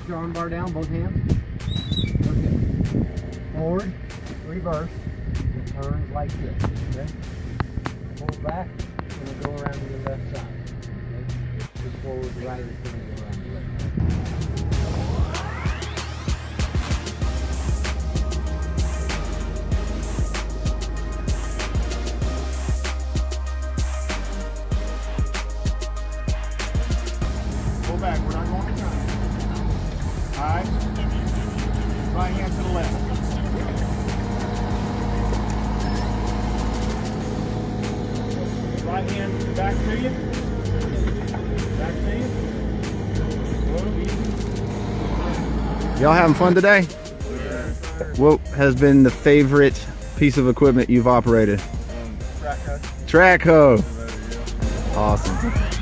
Put your arm bar down, both hands. Okay. Forward, reverse, and turn like this. Okay. Pull back, and it'll go around to the left side. Okay. Just forward, right is going to go around the left side. Pull back, we're not going to turn. Alright. Right hand to the left. Right hand back to you. Back to you. Y'all having fun today? What has been the favorite piece of equipment you've operated? Track hoe. Awesome.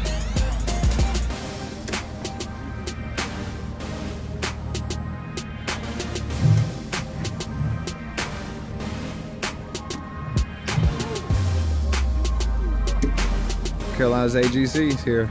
Carolina's AGC's here.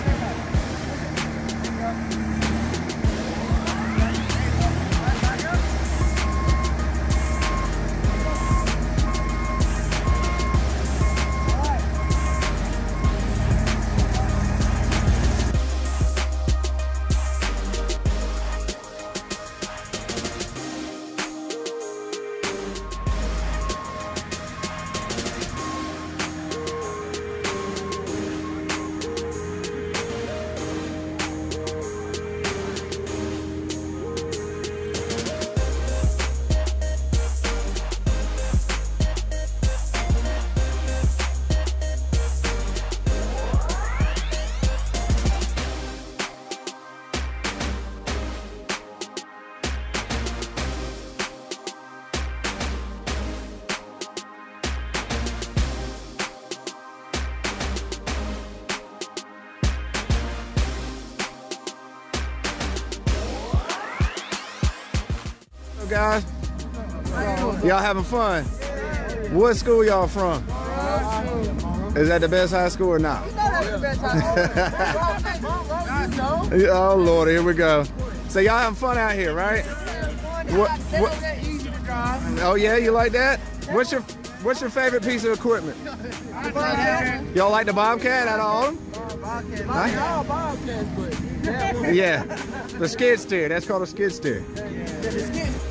Guys, y'all having fun? What school y'all from? Is that the best high school or not? Oh Lord, here we go. So y'all having fun out here, right? What? Oh yeah, you like that? What's your favorite piece of equipment? Y'all like the Bobcat out of all of them? Yeah, the skid steer. That's called a skid steer.